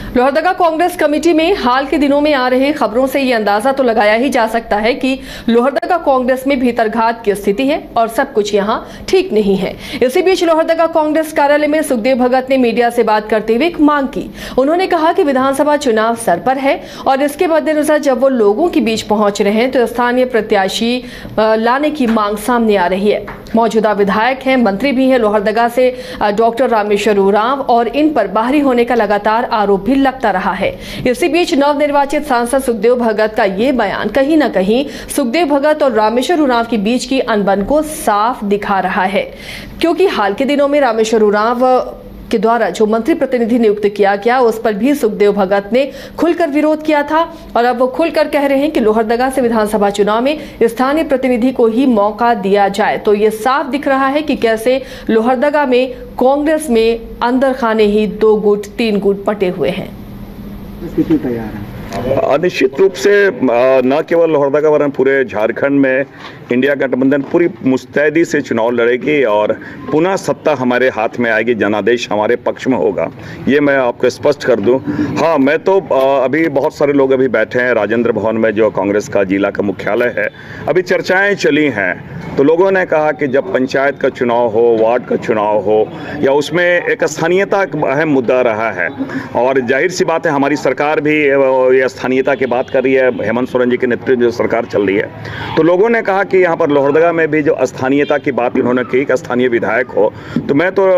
Lohardaga Congress committee में हाल के दिनों में आ रही खबरों से ये अंदाजा तो लगाया ही जा सकता है कि लोहरदगा कांग्रेस में भीतरघात की स्थिति है और सब कुछ यहां ठीक नहीं है। इसी बीच लोहरदगा कांग्रेस कार्यालय में सुखदेव भगत ने मीडिया से बात करते हुए एक मांग की। उन्होंने कहा कि विधानसभा चुनाव सर पर है और इसके मद्देनजर जब वो लोगों के बीच पहुंच रहे हैं तो स्थानीय प्रत्याशी लाने की मांग सामने आ रही है। मौजूदा विधायक हैं, मंत्री भी हैं लोहरदगा से डॉक्टर रामेश्वर उरांव और इन पर बाहरी होने का लगातार आरोप भी लगता रहा है। इसी बीच नवनिर्वाचित सांसद सुखदेव भगत का ये बयान कहीं न कहीं सुखदेव भगत और रामेश्वर उरांव के बीच की अनबन को साफ दिखा रहा है, क्योंकि हाल के दिनों में रामेश्वर उरांव के द्वारा जो मंत्री प्रतिनिधि नियुक्त किया गया उस पर भी सुखदेव भगत ने खुलकर विरोध किया था और अब वो खुलकर कह रहे हैं कि लोहरदगा से विधानसभा चुनाव में स्थानीय प्रतिनिधि को ही मौका दिया जाए। तो ये साफ दिख रहा है कि कैसे लोहरदगा में कांग्रेस में अंदर खाने ही 2 गुट 3 गुट बटे हुए हैं। निश्चित रूप से न केवल लोहरदगा वरन पूरे झारखंड में इंडिया गठबंधन पूरी मुस्तैदी से चुनाव लड़ेगी और पुनः सत्ता हमारे हाथ में आएगी, जनादेश हमारे पक्ष में होगा, ये मैं आपको स्पष्ट कर दूं। हाँ, मैं तो अभी बहुत सारे लोग अभी बैठे हैं राजेंद्र भवन में जो कांग्रेस का जिला का मुख्यालय है। अभी चर्चाएं चली हैं तो लोगों ने कहा कि जब पंचायत का चुनाव हो, वार्ड का चुनाव हो या उसमें एक स्थानीयता अहम मुद्दा रहा है और जाहिर सी बात है हमारी सरकार भी स्थानीयता की बात कर रही है, हेमंत सोरेन जी के नेतृत्व में जो सरकार चल रही है। तो लोगों ने कहा कि यहाँ पर लोहरदगा में भी जो स्थानीयता की बात इन्होंने की कि स्थानीय विधायक हो, तो मैं तो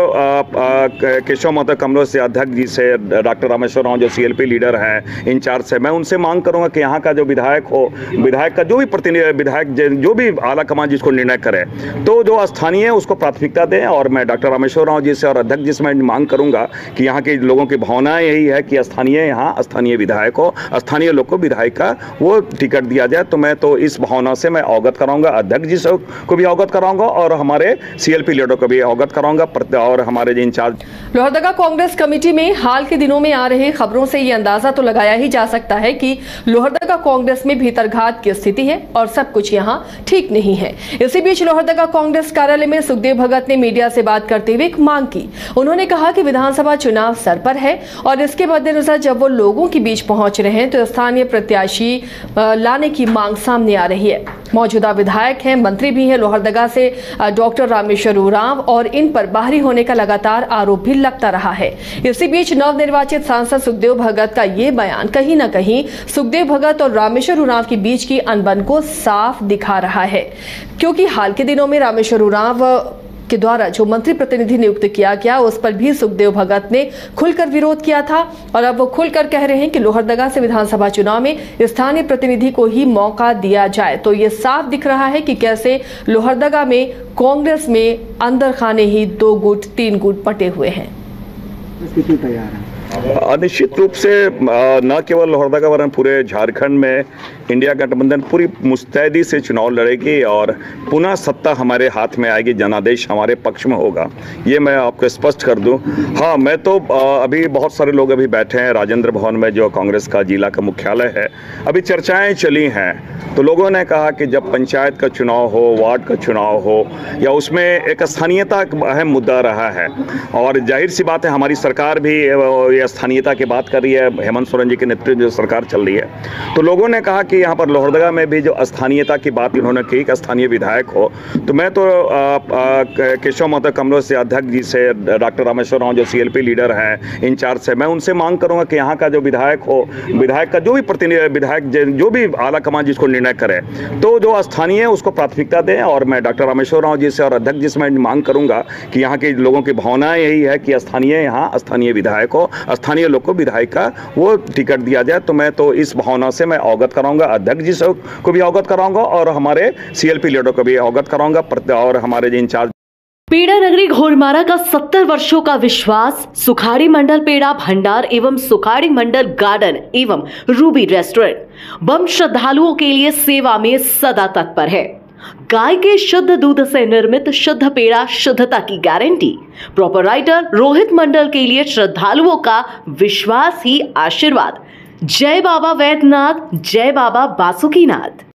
केशव महतो कमरों से अध्यक्ष जी से डॉक्टर रामेश्वर उरांव जो CLP लीडर हैं, इंचार्ज से, मैं उनसे मांग करूंगा कि यहाँ का जो विधायक हो, विधायक का जो भी प्रतिनिधि विधायक जो भी आला कमान जिसको निर्णय करे तो जो स्थानीय है उसको प्राथमिकता दें। और मैं डॉक्टर रामेश्वर उरांव जी से और अध्यक्ष जी से मैं मांग करूंगा कि यहाँ के लोगों की भावनाएं यही है कि स्थानीय विधायक हो, स्थानीय लोग को विधायक का वो टिकट दिया जाए। तो मैं तो इस भावना से मैं अवगत कराऊंगा, अध्यक्ष जी को भी अवगत कराऊंगा और हमारे CLP लीडर को भी अवगत कराऊंगा और हमारे जो इंचार्ज। लोहरदगा कांग्रेस कमेटी में हाल के दिनों में आ रही खबरों से ये अंदाजा तो लगाया ही जा सकता है कि लोहरदगा कांग्रेस में भीतरघात की स्थिति है और सब कुछ यहां ठीक नहीं है। इसी बीच लोहरदगा कांग्रेस कार्यालय में सुखदेव भगत ने मीडिया से बात करते हुए एक मांग की। उन्होंने कहा कि विधानसभा चुनाव सर पर है और इसके मद्देनजर जब वो लोगों के बीच पहुंच रहे हैं तो स्थानीय प्रत्याशी लाने की मांग सामने आ रही है। मौजूदा विधायक हैं, मंत्री भी हैं लोहरदगा से डॉक्टर रामेश्वर उरांव और इन पर बाहरी होने का लगातार आरोप भी लगता रहा है। इसी बीच नवनिर्वाचित सांसद सुखदेव भगत का ये बयान कहीं न कहीं सुखदेव भगत और रामेश्वर उरांव के बीच की अनबन को साफ दिखा रहा है, क्योंकि हाल के दिनों में रामेश्वर उरांव के द्वारा जो मंत्री प्रतिनिधि नियुक्त किया गया उस पर भी सुखदेव भगत ने खुलकर विरोध किया था और अब वो खुलकर कह रहे हैं कि लोहरदगा से विधानसभा चुनाव में स्थानीय प्रतिनिधि को ही मौका दिया जाए। तो ये साफ दिख रहा है कि कैसे लोहरदगा में कांग्रेस में अंदर खाने ही 2 गुट 3 गुट बटे हुए हैं। निश्चित रूप से न केवल लोहरदगा वरन पूरे झारखंड में इंडिया गठबंधन पूरी मुस्तैदी से चुनाव लड़ेगी और पुनः सत्ता हमारे हाथ में आएगी, जनादेश हमारे पक्ष में होगा, ये मैं आपको स्पष्ट कर दूं। हाँ, मैं तो अभी बहुत सारे लोग अभी बैठे हैं राजेंद्र भवन में जो कांग्रेस का जिला का मुख्यालय है। अभी चर्चाएं चली हैं तो लोगों ने कहा कि जब पंचायत का चुनाव हो, वार्ड का चुनाव हो या उसमें एक स्थानीयता अहम मुद्दा रहा है और जाहिर सी बात है हमारी सरकार भी स्थानीयता की बात कर रही है, हेमंत सोरेन जी के नेतृत्व में जो सरकार चल रही है। तो लोगों ने कहा कि यहाँ पर लोहरदगा में भी जो स्थानीयता की बात इन्होंने की कि स्थानीय विधायक हो, तो मैं तो केशव महतो कमरों से अध्यक्ष जी से डॉक्टर रामेश्वर उरांव जो CLP लीडर हैं, इंचार्ज से, मैं उनसे मांग करूंगा कि यहाँ का जो विधायक हो, विधायक का जो भी प्रतिनिधि विधायक जो भी आला कमान जिसको निर्णय करे तो जो स्थानीय है उसको प्राथमिकता दें। और मैं डॉक्टर रामेश्वर उरांव जी से और अध्यक्ष जी से मैं मांग करूंगा कि यहाँ के लोगों की भावनाएं यही है कि स्थानीय विधायक हो, स्थानीय लोग को विधायक का वो टिकट दिया जाए। तो मैं तो इस भावना से मैं अवगत कराऊंगा, अध्यक्ष जी को भी अवगत कराऊंगा और हमारे CLP लीडर को भी अवगत कराऊंगा और हमारे जो इंचार्ज। पेड़ा नगरी घोड़मारा का 70 वर्षों का विश्वास सुखाड़ी मंडल पेड़ा भंडार एवं सुखाड़ी मंडल गार्डन एवं रूबी रेस्टोरेंट बम श्रद्धालुओं के लिए सेवा में सदा तत्पर है। गाय के शुद्ध दूध से निर्मित शुद्ध पेड़ा, शुद्धता की गारंटी। प्रोपराइटर रोहित मंडल के लिए श्रद्धालुओं का विश्वास ही आशीर्वाद। जय बाबा वैद्यनाथ, जय बाबा बासुकीनाथ।